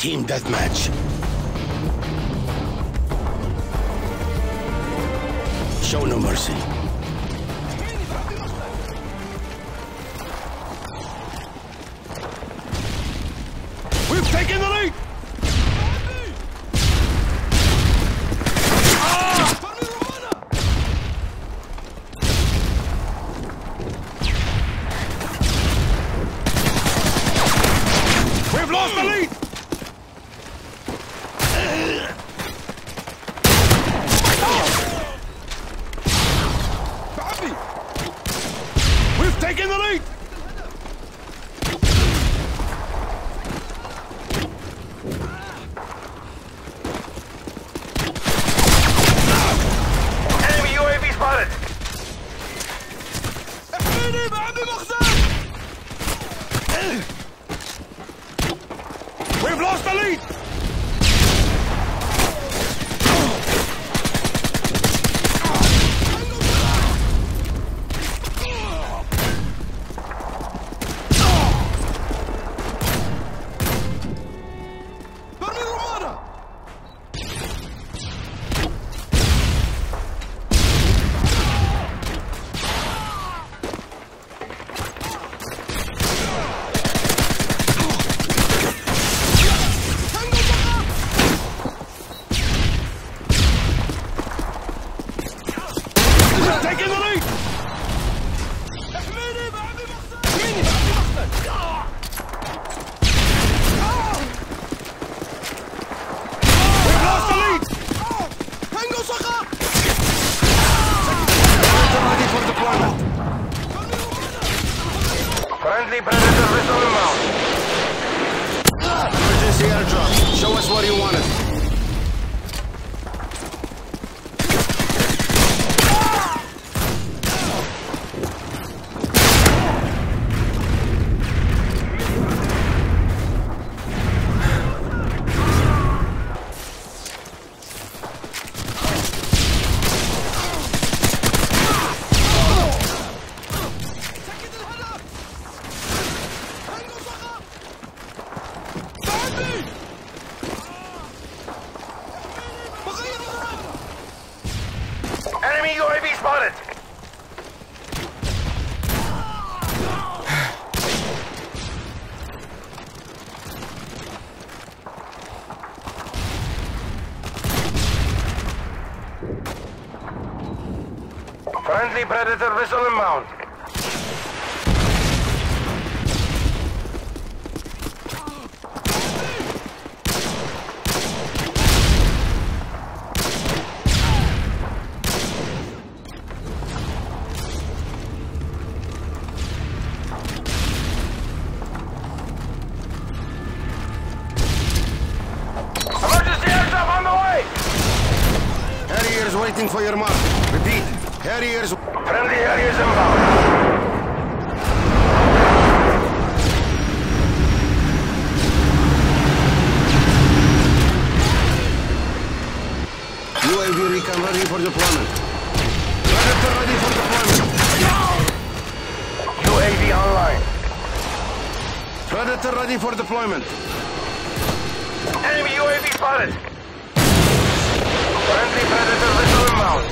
Team Deathmatch. Show no mercy. We've taken the lead! We've lost the lead! We've taken the lead! Enemy UAV spotted! We've lost the lead! Taking the lead! We've lost the lead! Ready for deployment. Friendly Predator missile inbound. Emergency airdrop. Show us what you wanted. Enemy UAV spotted! Friendly Predator missile inbound. Emergency airdrop on the way! Harriers waiting for your mark. Repeat. Harriers. Friendly Harriers inbound. UAV recon ready for deployment. Predator ready for deployment. UAV online. Predator ready for deployment. Enemy UAV spotted. Friendly Predator missile inbound.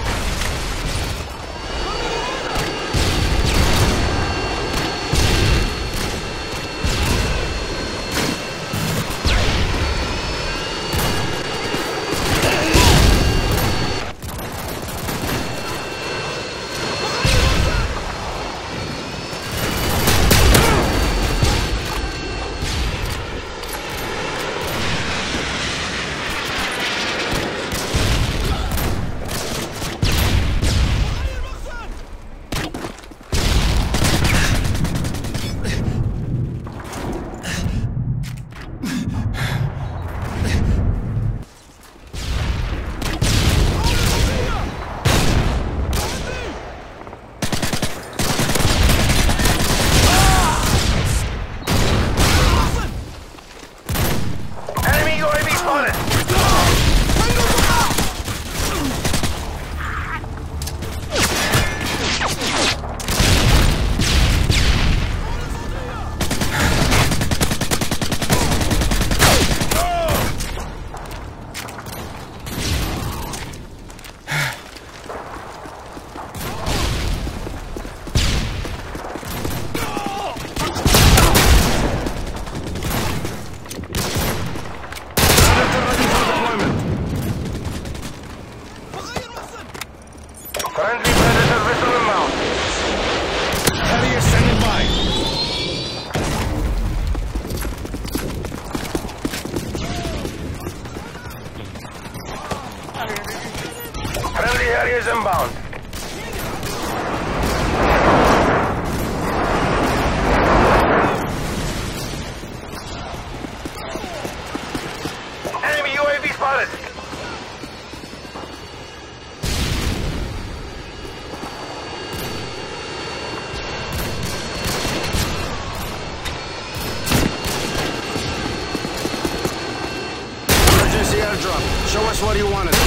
That's where you want it.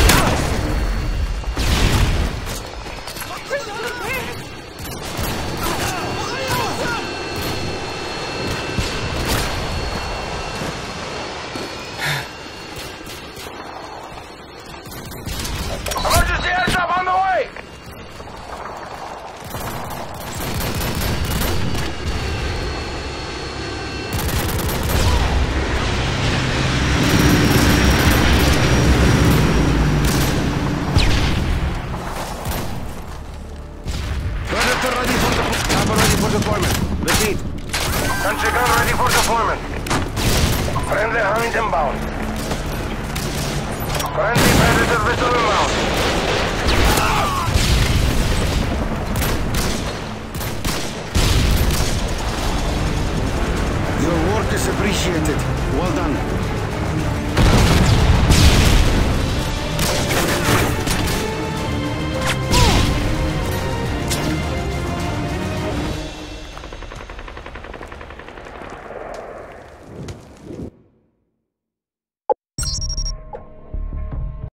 Emergency airdrop on the way! Predator ready for deployment. Chopper ready for deployment. Repeat. Country gun ready for deployment. Friendly hunt inbound. Friendly Predator vessel inbound. Your work is appreciated. Well done.